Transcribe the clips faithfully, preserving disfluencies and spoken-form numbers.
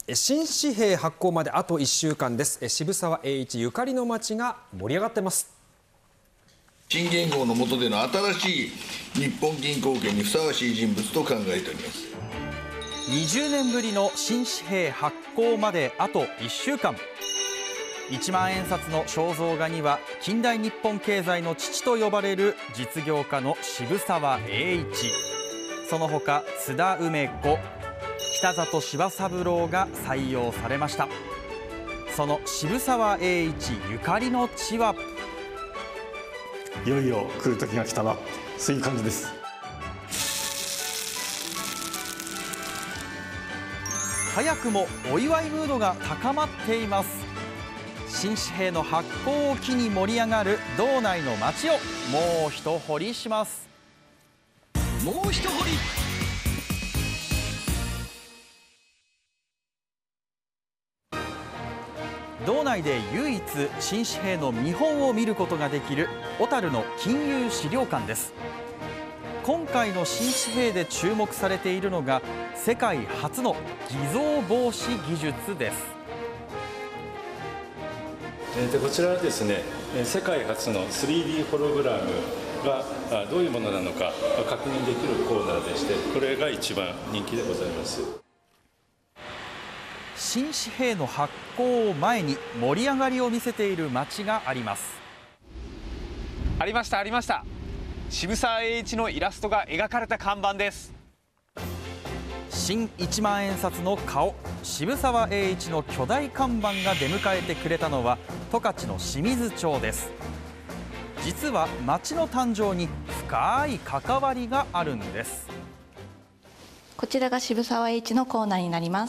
新紙幣発行まであといっしゅうかんです。渋沢栄一ゆかりの町が盛り上がってます。 新元号の下での新しい日本銀行家にふさわしい人物と考えております。 にじゅうねんぶりの新紙幣発行まであといっしゅうかん。いちまんえん札の肖像画には近代日本経済の父と呼ばれる実業家の渋沢栄一、その他津田梅子、北里柴三郎が採用されました。その渋沢栄一ゆかりの地は、 いよいよ来る時が来たな、そういう感じです。 早くもお祝いムードが高まっています。新紙幣の発行を機に盛り上がる道内の町をもう一掘りします。 もう一掘り。 道内で唯一新紙幣の見本を見ることができる小樽の金融資料館です。今回の新紙幣で注目されているのが世界初の偽造防止技術です。 でこちらはですね、世界初の スリーディー ホログラムがどういうものなのか確認できるコーナーでして、これが一番人気でございます。 新紙幣の発行を前に盛り上がりを見せている町があります。 ありましたありました。渋沢栄一のイラストが描かれた看板です。 新いちまんえん札の顔、渋沢栄一の巨大看板が出迎えてくれたのは十勝の清水町です。実は町の誕生に深い関わりがあるんです。 こちらが渋沢栄一のコーナーになります。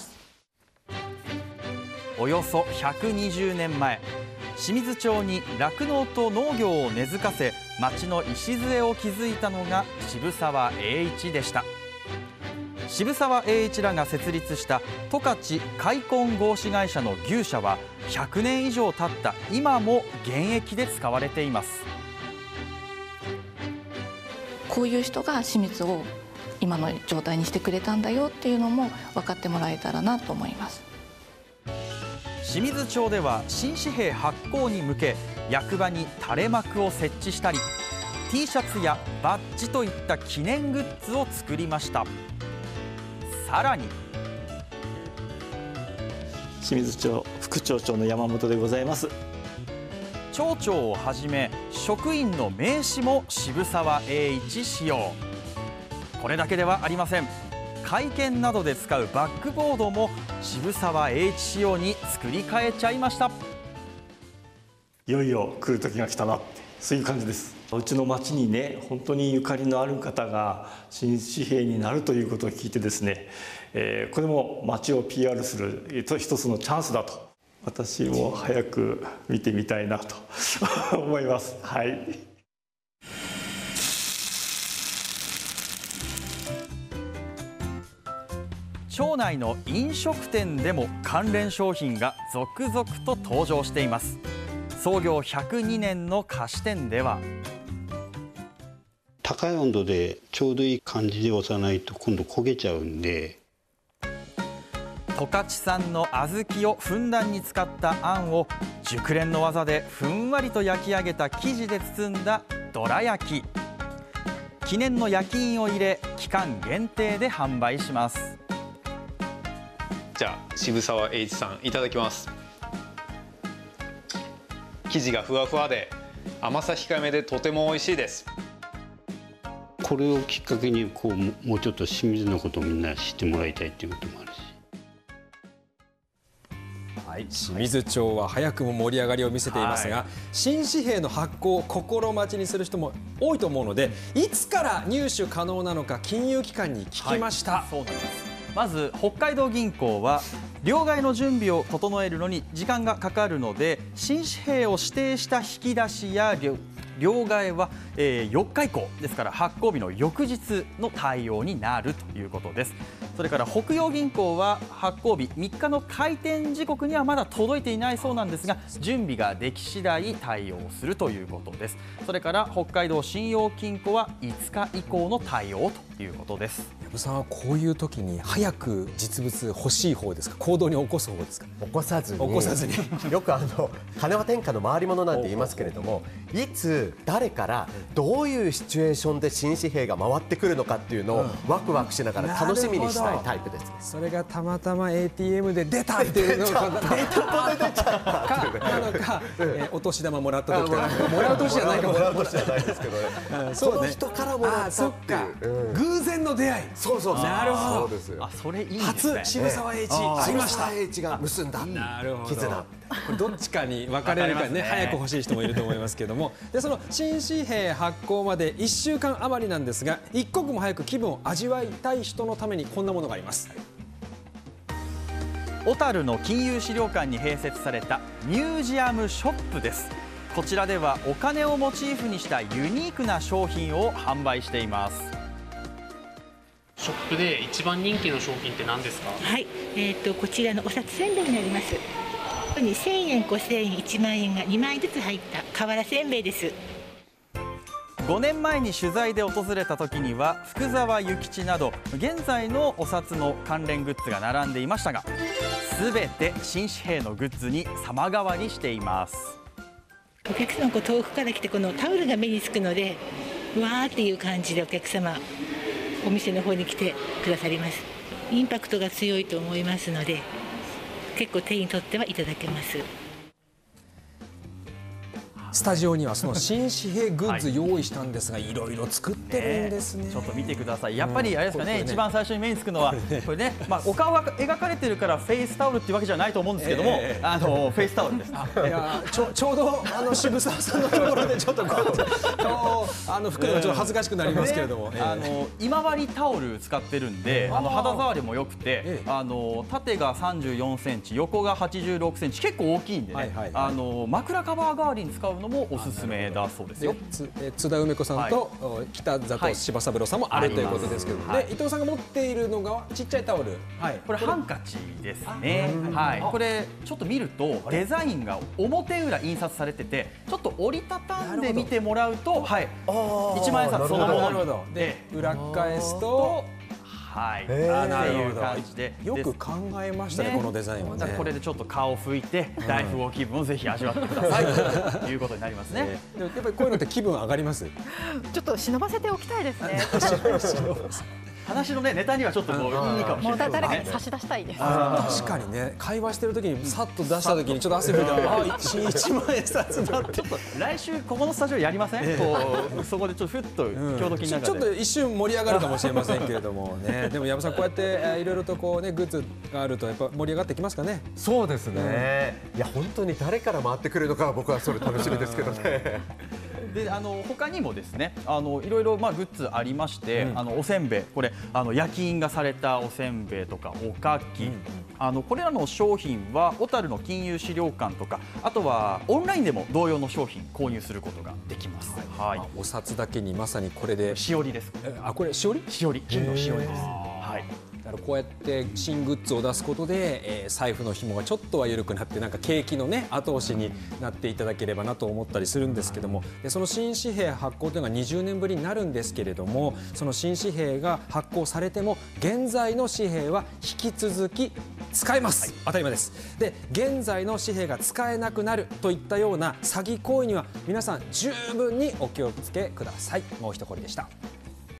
およそひゃくにじゅうねんまえ、清水町に酪農と農業を根付かせ町の礎を築いたのが渋沢栄一でした。渋沢栄一らが設立した十勝開墾合資会社の牛舎はひゃくねん以上経った今も現役で使われています。 こういう人が清水を今の状態にしてくれたんだよっていうのも分かってもらえたらなと思います。 清水町では新紙幣発行に向け役場に垂れ幕を設置したり T シャツやバッジといった記念グッズを作りました。さらに清水町副町長の山本でございます。 町長をはじめ職員の名刺も渋沢栄一仕様。これだけではありません。会見などで使うバックボードも渋沢栄一仕様に作り変えちゃいました。 いよいよ来る時が来たな、そういう感じです。うちの町にね、本当にゆかりのある方が新紙幣になるということを聞いてですね、えー、これも町を ピーアール する一つのチャンスだと、私も早く見てみたいなと思います。はい。 町内の飲食店でも関連商品が続々と登場しています。創業ひゃくにねんの菓子店では、 高い温度でちょうどいい感じで押さないと今度焦げちゃうんで、 十勝産の小豆をふんだんに使ったあんを熟練の技でふんわりと焼き上げた生地で包んだどら焼き。記念の焼き印を入れ期間限定で販売します。 じゃあ渋沢栄一さんいただきます。生地がふわふわで甘さ控えめでとても美味しいです。 これをきっかけにこうもうちょっと清水のことをみんな知ってもらいたいということもあるし、 はい、清水町は早くも盛り上がりを見せていますが、はい、新紙幣の発行を心待ちにする人も多いと思うので、いつから入手可能なのか金融機関に聞きました。 はい、そうなんです。まず北海道銀行は両替の準備を整えるのに時間がかかるので、新紙幣を指定した引き出しや両替はよっか以降ですから発行日の翌日の対応になるということです。それから北洋銀行は発行日みっかの開店時刻にはまだ届いていないそうなんですが、準備ができ次第対応するということです。それから北海道信用金庫はいつか以降の対応ということです。 羽生さんはこういう時に早く実物欲しい方ですか、行動に起こす方ですか。 起こさずに、 起こさずによくあの金は天下の回り物なんて言いますけれども、いつ誰からどういうシチュエーションで新紙幣が回ってくるのかっていうのをワクワクしながら楽しみにしたいタイプです。 それがたまたま エーティーエム で出たっていうのが出たかなのか、えー、お年玉もらった時とか、もらう年じゃないかも、 もらう年じゃないですけどね。その人からもらったっていう、 偶然の出会い。 そうそうそう。 なるほど。 そうですよ。 あ、それいいですね。 初渋沢栄一ありました。 栄一が結んだ絆。 これどっちかに分かれるかね、早く欲しい人もいると思いますけども、でその新紙幣発行までいっしゅうかん余りなんですが、一刻も早く気分を味わいたい人のためにこんなものがあります。 小樽の金融資料館に併設されたミュージアムショップです。こちらではお金をモチーフにしたユニークな商品を販売しています。 ショップで一番人気の商品って何ですか？ はい、えー、とこちらのお札せんべいになります。ここにせんえん、ごせんえん、いちまんえんがにまいずつ入った瓦せんべいです。 ごねんまえに取材で訪れた時には福沢諭吉など現在のお札の関連グッズが並んでいましたが、全て新紙幣のグッズに様変わりしています。 お客様、こう遠くから来てこのタオルが目につくので、うわーっていう感じでお客様お店の方に来てくださります。インパクトが強いと思いますので、結構手に取ってはいただけます。 スタジオにはその新紙幣グッズ用意したんですが、いろいろ作ってるんですね。 ちょっと見てください。やっぱりあれですかね、一番最初に目につくのはこれね、まあお顔が描かれてるからフェイスタオルっていうわけじゃないと思うんですけども、あのフェイスタオルです。 いやちょちょうどあの渋沢さんのところでちょっとこうあの服がちょっと恥ずかしくなりますけれども、 あの今治タオル使ってるんで、あの肌触りも良くて、あの縦がさんじゅうよんセンチ、横がはちじゅうろくセンチ、結構大きいんでね、あの枕カバー代わりに使うのもおすすめだそうですよ。 つ津田梅子さんと、はい、北里柴三郎さんもあるということですけど、はい、で伊藤さんが持っているのがちっちゃいタオル、 はい、これハンカチですね。はい、これちょっと見るとデザインが表裏印刷されてて、ちょっと折りたたんで見てもらうと、はい、いちまんえん札そのもので裏返すと。 はい、あなるほど感じでよく考えましたね、このデザインはね。 これでちょっと顔を拭いて大富豪気分をぜひ味わってくださいということになりますね。 でもやっぱりこういうのって気分上がります？ ちょっと忍ばせておきたいですね。 話のねネタにはちょっともういいかもしれないですね。 誰かに差し出したいです。 確かにね、会話してる時にさっと出した時にちょっと汗拭いたら、あ、一万円札だって。 来週ここのスタジオやりません？こうそこでちょっとふっと共同金の中でちょっと一瞬盛り上がるかもしれませんけれどもね。でも矢部さん、こうやっていろいろとこうねグッズがあるとやっぱ盛り上がってきますかね。 そうですね。いや本当に誰から回ってくるのかは僕はそれ楽しみですけどね。 であの他にもですね、あのいろいろまあグッズありまして、うん、あのおせんべい、これあの焼き印がされたおせんべいとかおかき、うん、あのこれらの商品は小樽の金融資料館とか、あとはオンラインでも同様の商品購入することができます。 はい、はい、お札だけにまさにこれでしおりです。 あ、これしおり？ しおり、金のしおりです。はい。 だからこうやって新グッズを出すことで、えー、財布の紐がちょっとは緩くなって、なんか景気のね後押しになっていただければなと思ったりするんですけども、でその新紙幣発行というのがにじゅうねんぶりになるんですけれども、その新紙幣が発行されても現在の紙幣は引き続き使えます、はい、当たり前です。で現在の紙幣が使えなくなるといったような詐欺行為には皆さん十分にお気をつけください。もう一こりでした。